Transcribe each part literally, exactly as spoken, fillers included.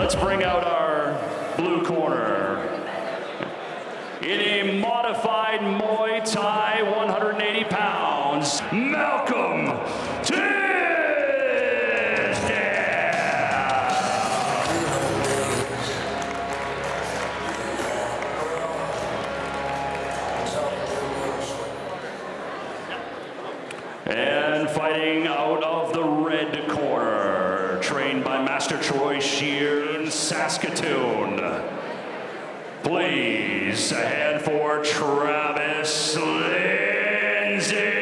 let's bring out our blue corner. In a modified Muay Thai, one hundred eighty pounds, Malcolm Tisdale. And fighting out of the red corner, trained by Master Troy Shear in Saskatoon. Please, a hand for Travis Lindsay.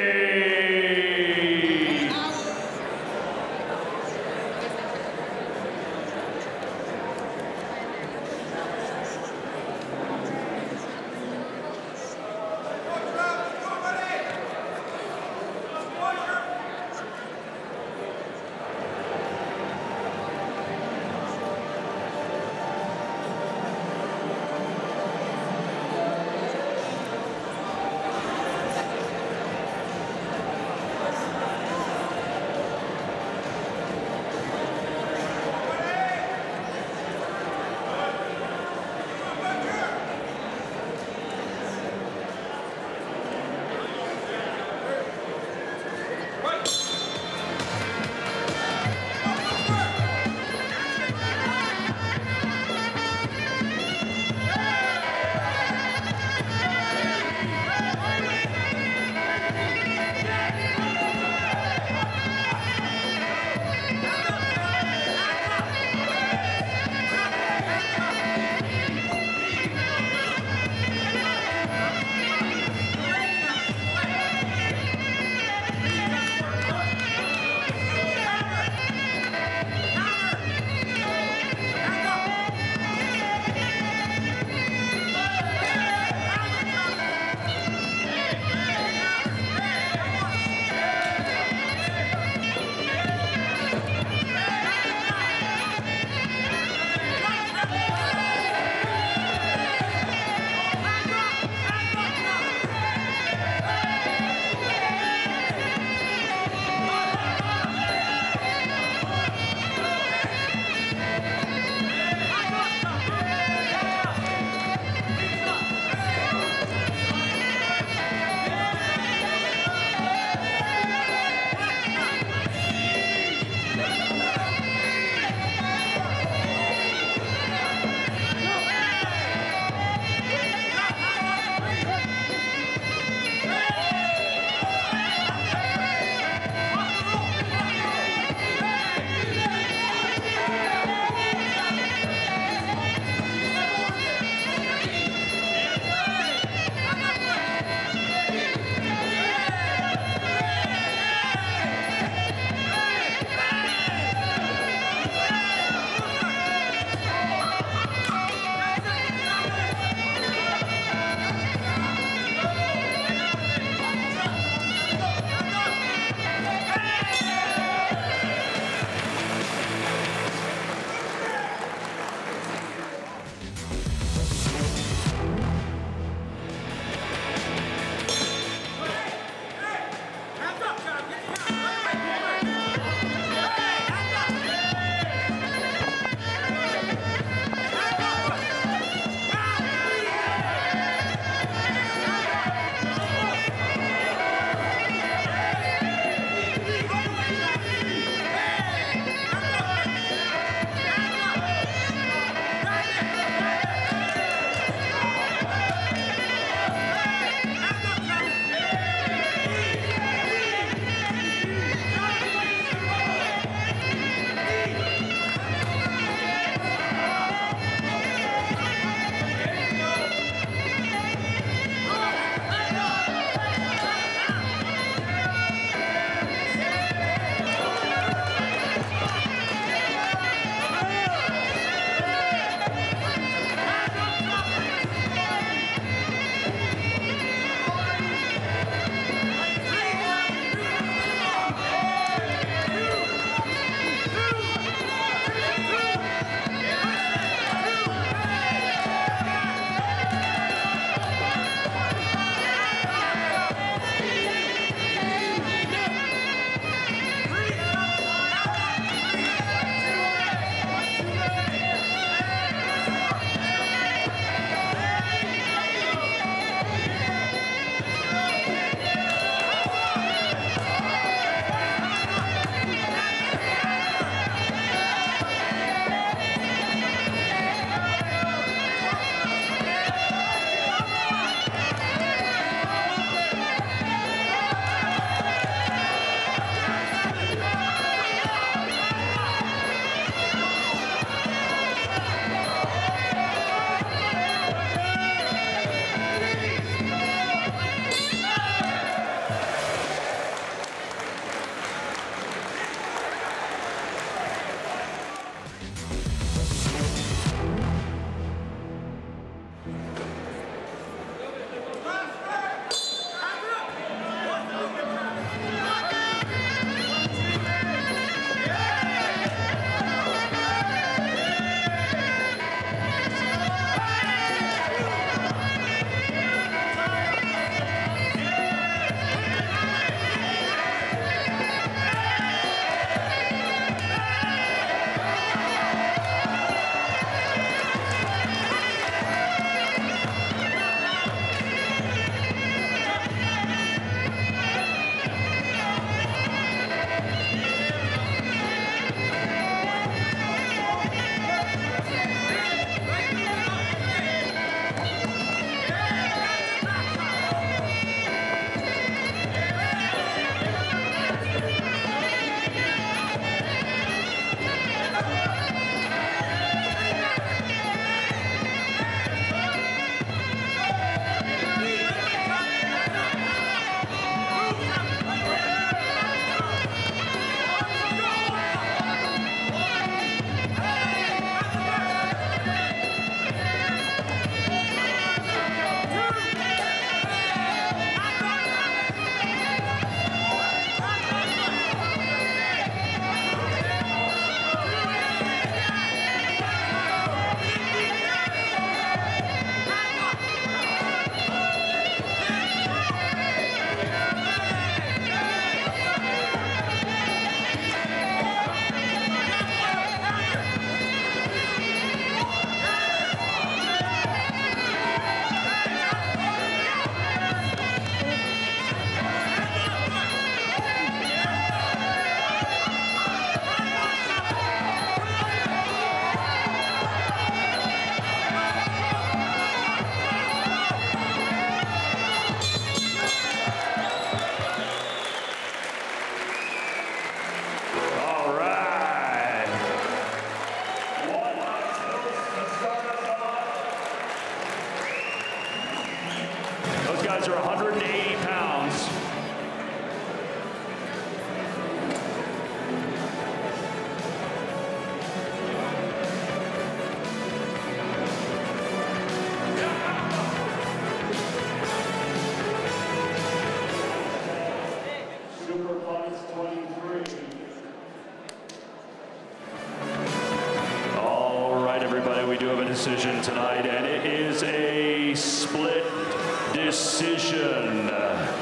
decision tonight, and it is a split decision.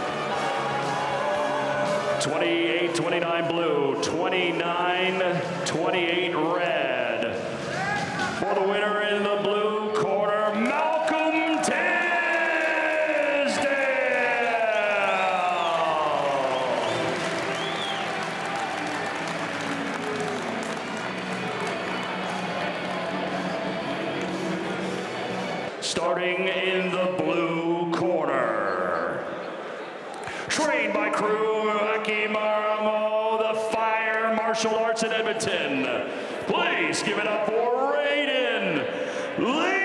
twenty-eight twenty-nine blue, twenty-nine twenty-eight red. For the winner in the blue corner, Malcolm Tisdale. Starting in the blue corner, trained by Crew Akimaro, the Fire Martial Arts in Edmonton. Please give it up for Raiden Lee.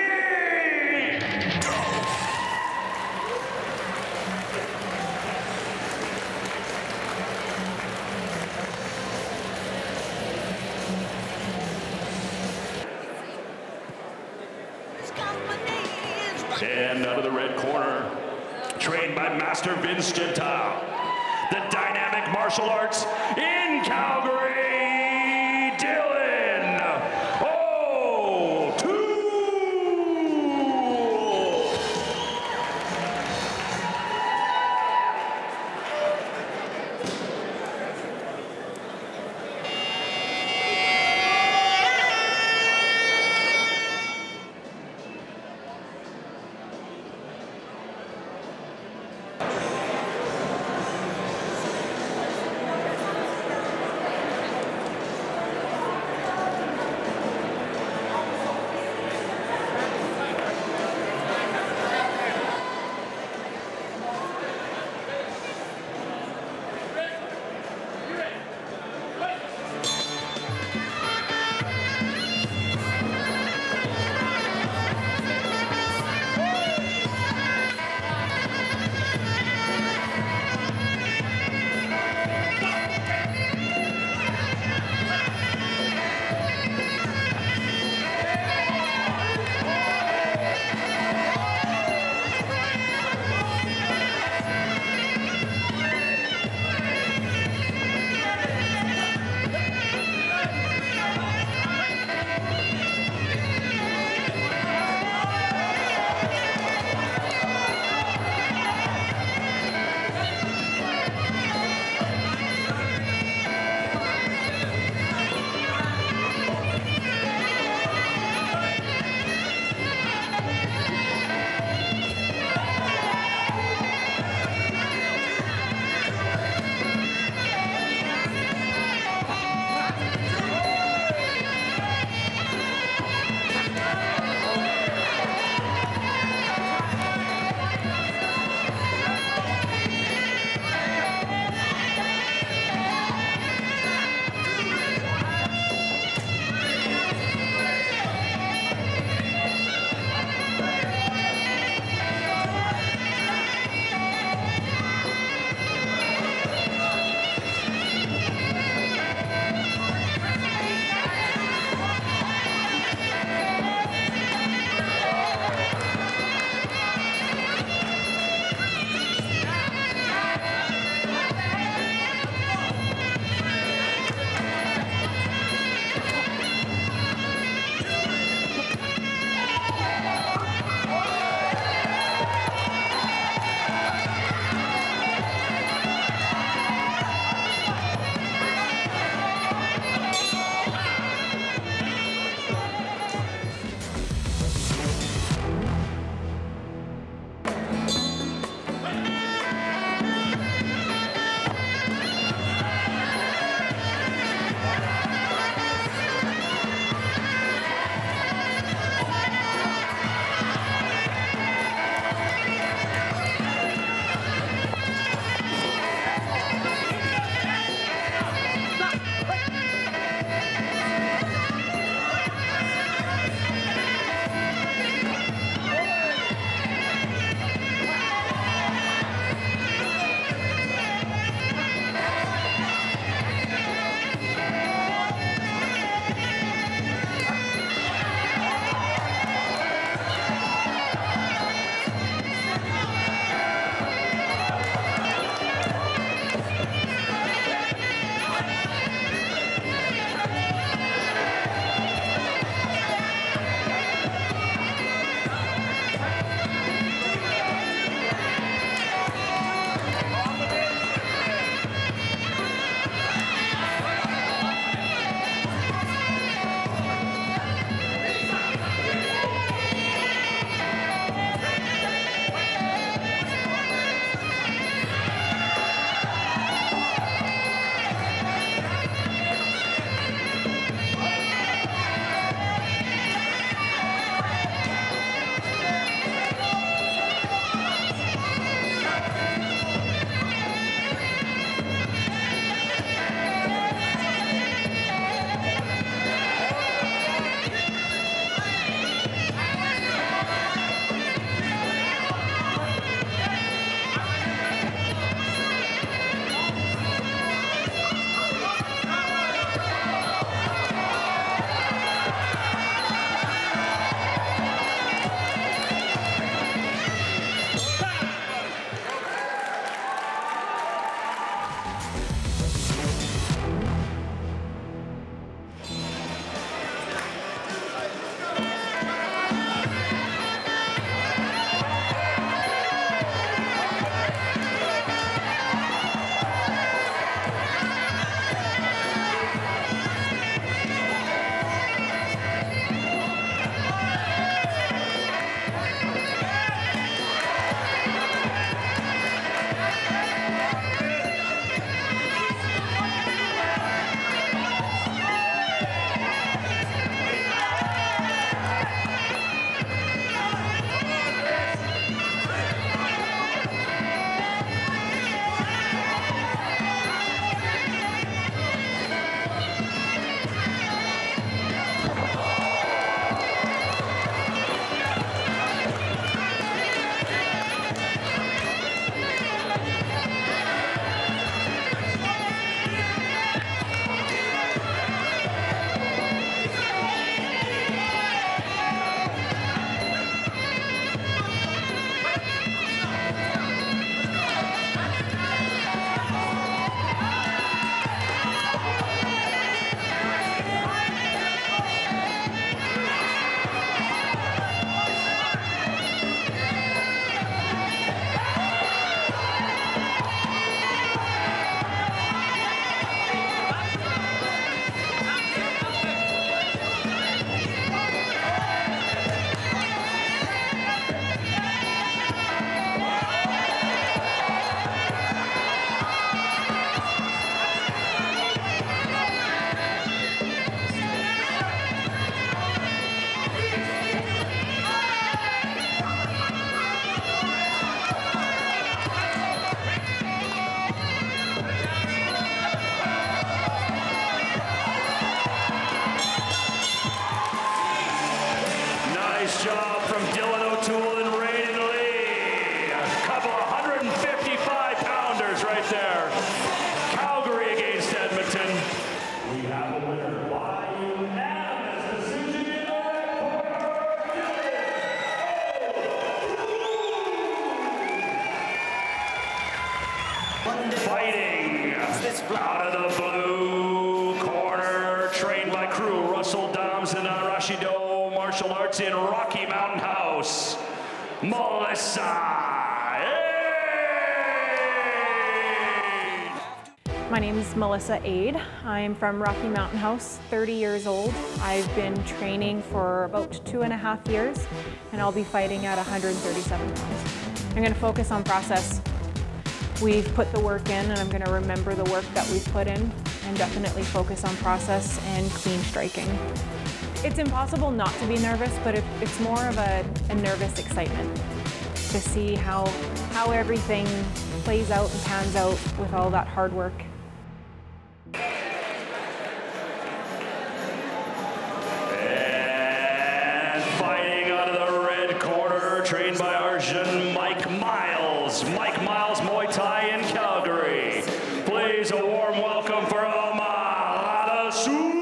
And out of the red corner, trained by Master Vince Gentile, the dynamic martial arts in Calgary, Dylan O'Toole. Fighting out of the blue corner, trained by crew Russell Doms and Arashido Martial Arts in Rocky Mountain House, Melissa Aid. My name is Melissa Aid. I'm from Rocky Mountain House, thirty years old. I've been training for about two and a half years, and I'll be fighting at one hundred thirty-seven pounds. I'm going to focus on process. We've put the work in, and I'm going to remember the work that we've put in, and definitely focus on process and clean striking. It's impossible not to be nervous, but it, it's more of a, a nervous excitement to see how, how everything plays out and pans out with all that hard work. And fighting out of the red corner, trained by Arjun Mike Miles. Mike Miles, Muay Thai in Calgary. Please, a warm welcome for Amal Adesua.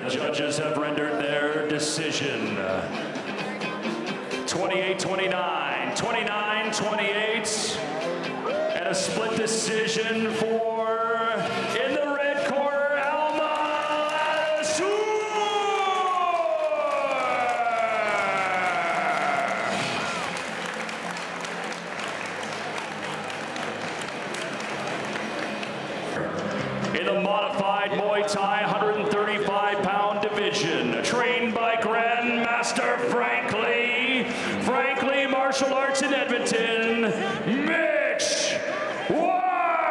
The judges have rendered their decision. twenty-eight twenty-nine, twenty-nine twenty-eight, and a split decision for, in the red corner, Alma Lasur. In the modified Muay Thai one thirty-five pound division, trained by Grandmaster Frank Lee, Frank Lee Martial Arts in Edmonton, Mitch Wiles.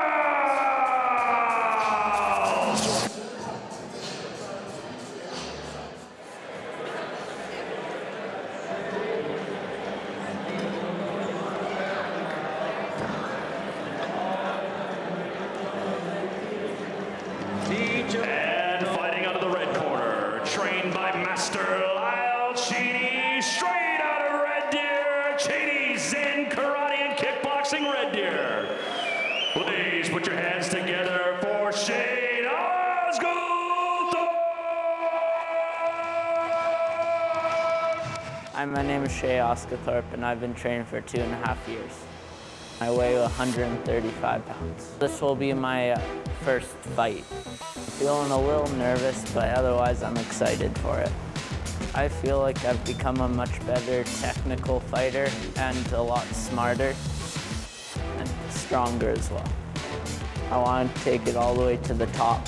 And fighting out of the red corner, trained by Master Lyle Cheney, straight out of Red Deer, Cheney's in karate and kickboxing, Red Deer. Please put your hands together for Shane Osgood. Hi, my name is Shay Osgothorpe, and I've been training for two and a half years. I weigh one hundred thirty-five pounds. This will be my uh, first fight. Feeling a little nervous, but otherwise I'm excited for it. I feel like I've become a much better technical fighter and a lot smarter and stronger as well. I want to take it all the way to the top.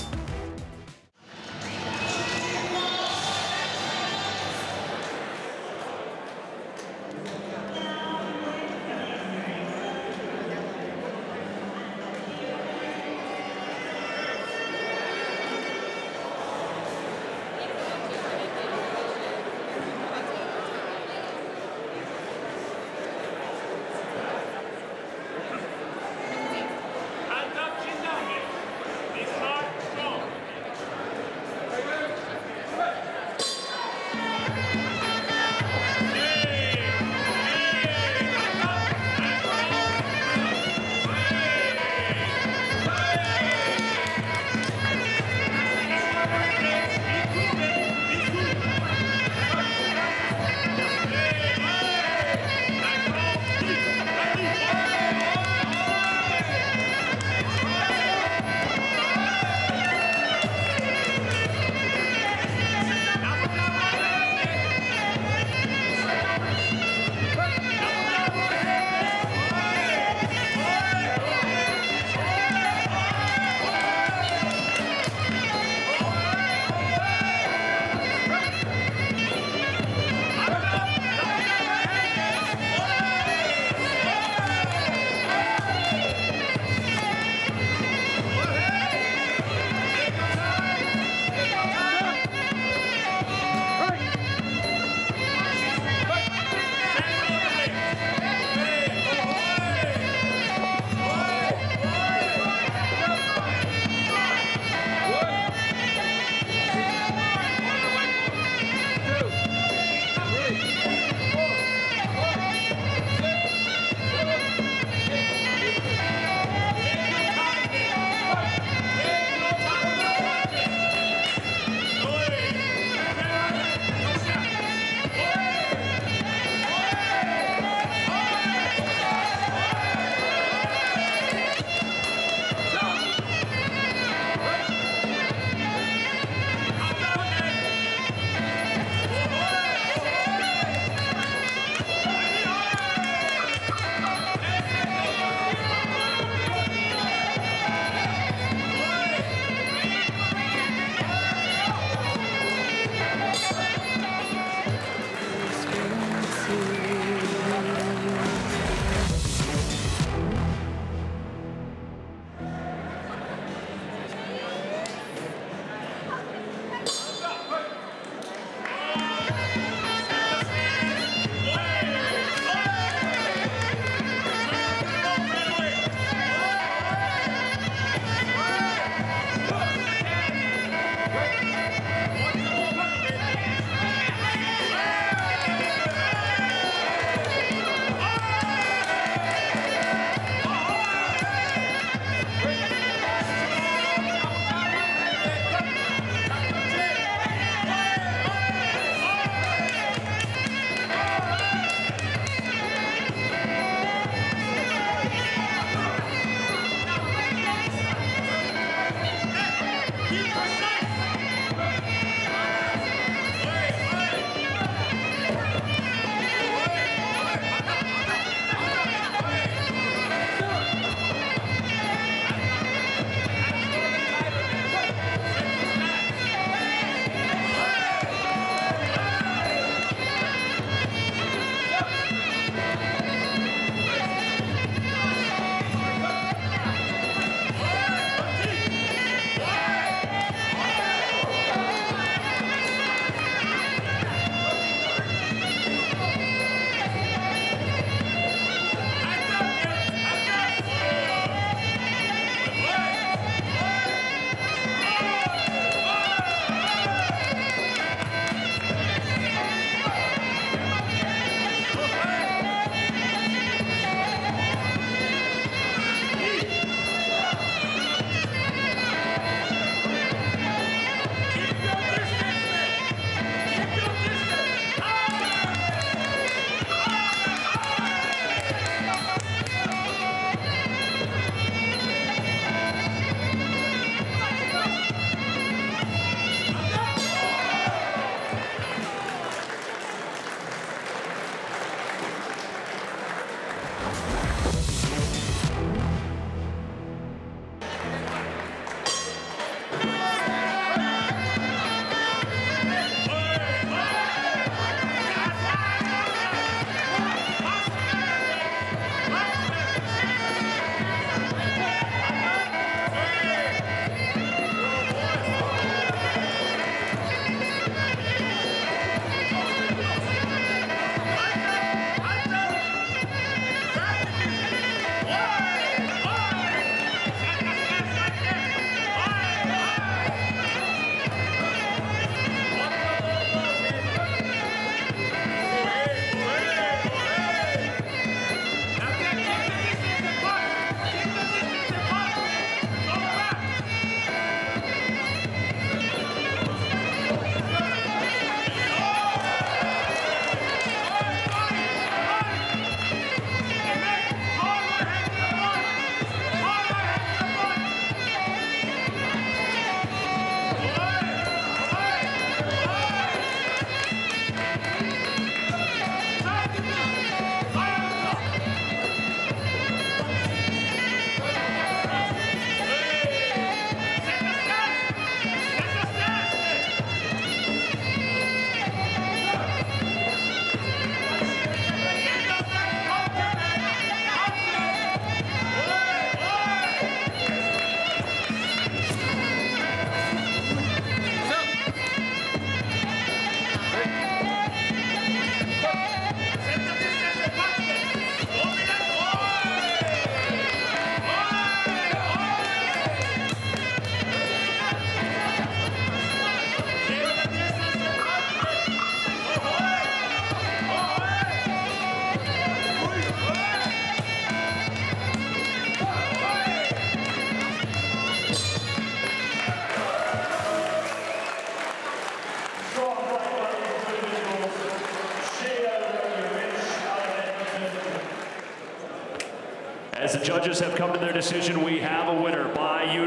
As the judges have come to their decision, we have a winner by